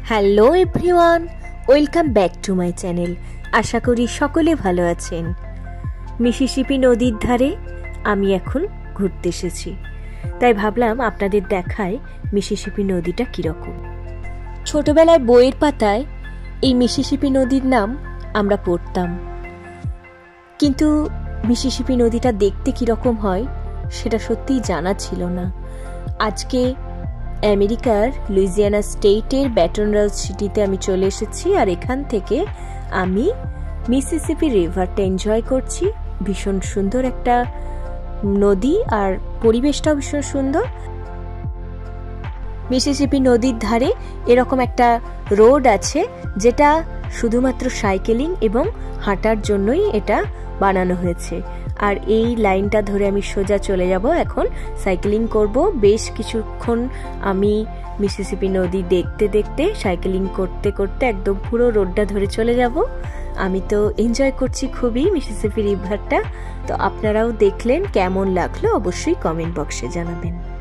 Hello everyone, welcome back to my channel. আশা করি সকলে ভালো আছেন। মিসিসিপি নদীর ধারে আমি এখন ঘুরতে এসেছি, তাই ভাবলাম আপনাদের দেখায় মিসিসিপি নদীটা কীরকম। ছোটবেলায় বইয়ের পাতায় এই মিসিসিপি নদীর নাম আমরা পড়তাম, কিন্তু মিসিসিপি নদীটা দেখতে কীরকম হয় সেটা সত্যিই জানা ছিল না। আজকে আমেরিকার লুইজিয়ানা স্টেটের ব্যাটন রুজ সিটিতে আমি চলে এসেছি, আর এখান থেকে আমি মিসিসিপি রিভারটা এনজয় করছি। ভীষণ সুন্দর একটা নদী, আর পরিবেশটাও ভীষণ সুন্দর। মিসিসিপি নদীর ধারে এরকম একটা রোড আছে, যেটা শুধুমাত্র সাইকেলিং এবং হাঁটার জন্যই এটা বানানো হয়েছে। আর এই লাইনটা ধরে আমি সোজা চলে যাব, এখন সাইকেলিং করব। বেশ কিছুক্ষণ আমি মিসিসিপি নদী দেখতে দেখতে সাইকেলিং করতে করতে একদম পুরো রোডটা ধরে চলে যাব। আমি তো এনজয় করছি খুবই মিসিসিপি রিভারটা। তো আপনারাও দেখলেন, কেমন লাগলো অবশ্যই কমেন্ট বক্সে জানাবেন।